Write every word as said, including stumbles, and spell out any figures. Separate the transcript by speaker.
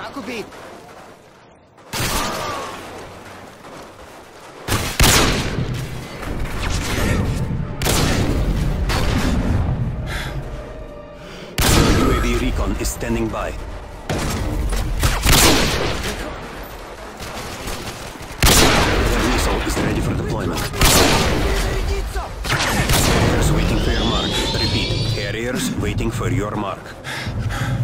Speaker 1: Kako bi?
Speaker 2: U A V recon is standing by. Their missile is ready for deployment. Harriers waiting for your mark. Repeat, Harriers waiting for your mark.